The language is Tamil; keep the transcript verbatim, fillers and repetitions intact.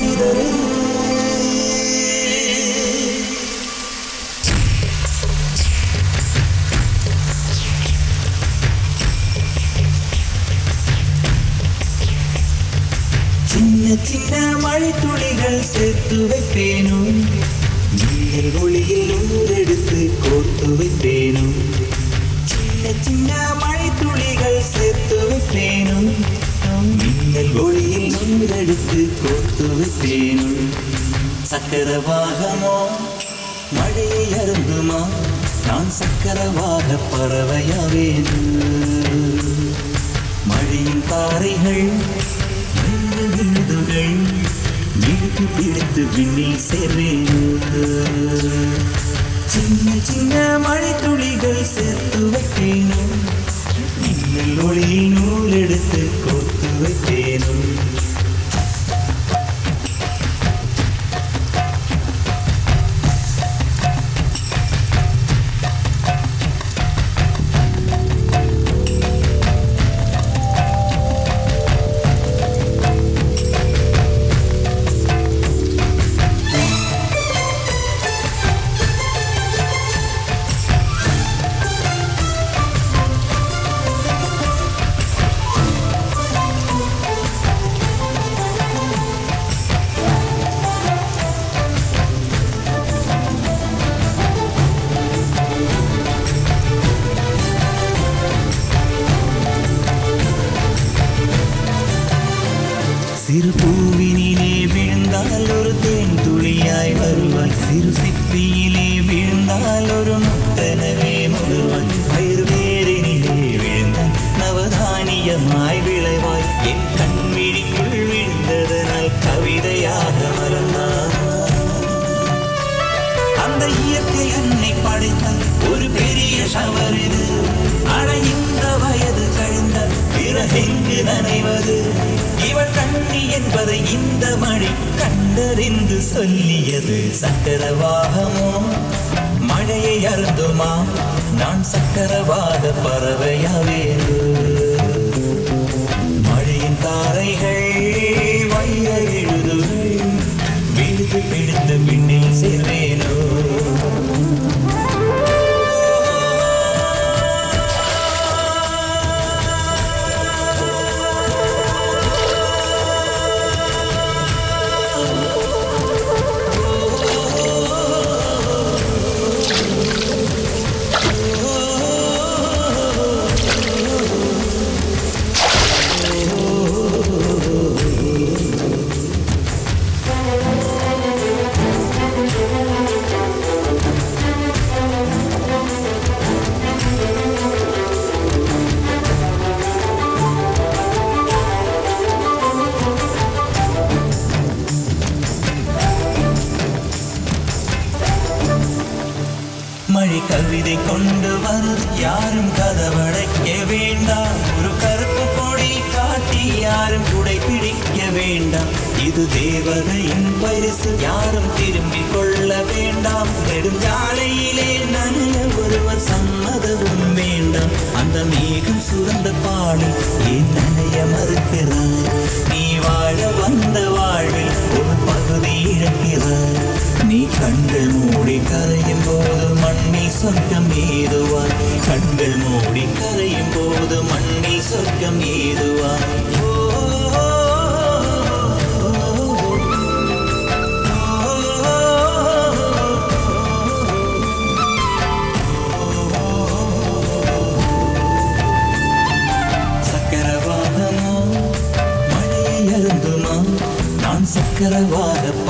சிதறு சின்ன சின்ன மழை துளிகள் சேர்த்து வைப்பேனும் மின்னல் ஒளியில் ஊரெடுத்து கோர்த்து வைப்பேனும் சின்ன சின்ன மழை துளிகள் சேர்த்து வைப்பேனும் மின்னல் ஒளியில் ஊரெடுத்து கோர்த்து வைப்பேனும் சக்கரவாகமோ மழையை அருந்துமா நான் சக்கரவாக பறவையாவேன் மழையின் தாரைகள் விழுதுகள் விழுத்து பிடித்து விண்ணில் சேர்வேன் சின்ன சின்ன மழை துளிகள் சேர்த்து வைப்பேனும் மின்னல் ஒளியில் நூல் எடுத்து கோர்த்து வைப்பேனும் சிறு பூவினிலே விழுந்தால் ஒரு தேன் துளியாய் வருவாய் சிறு சிப்பியிலே விழுந்தால் ஒரு முத்தனவே முழுவாய் பயிர் வேரினிலே விழுந்தால் நவதானியமாய் விளைவாய் என் கண்விழிக்குள் விழுந்ததனால் கவிதையாக மறந்தார் அந்த இயற்கை என்னை படைத்தால் ஒரு பெரிய ஷவர் இது அட இந்த வயது கழிந்த பிறகெங்கு நனைவது இவள் கண்ணி என்பதை இந்த மழை கண்டறிந்து சொல்லியது சக்கரவாகமோ மழையை அருந்துமா நான் சக்கரவாக பறவையாவேன் மழையின் தாரைகள் வைர எழுதுகள் விழுது பிடித்து பின்னில் சேர்வேனோ மழை கவிதை கொண்டு வருது யாரும் கதவடைக்க வேண்டாம் ஒரு கருப்பு கொடி காட்டி யாரும் குடை பிடிக்க வேண்டாம் இது தேவதையின் பரிசு யாரும் திரும்பிக் கொள்ள வேண்டாம் நெடுஞ்சாலையிலே நனைய ஒருவர் சம்மதமும் வேண்டாம் அந்த மேகம் சுரந்த பாடி ஏன் நனைய மறுக்கிறாய் நீ வாழ வந்த வாழ்வில் ஒரு பகுதி இழக்கிறாய் நீ கண்கள் மூடி கரையும் போது மண்ணில் சொர்க்கம் ஏதுவாய் கண்கள் மூடி கரையும் போது மண்ணில் சொர்க்கம் ஏதுவாய் சக்கரவாகமோ மழையை அருந்துமா நான் சக்கரவாக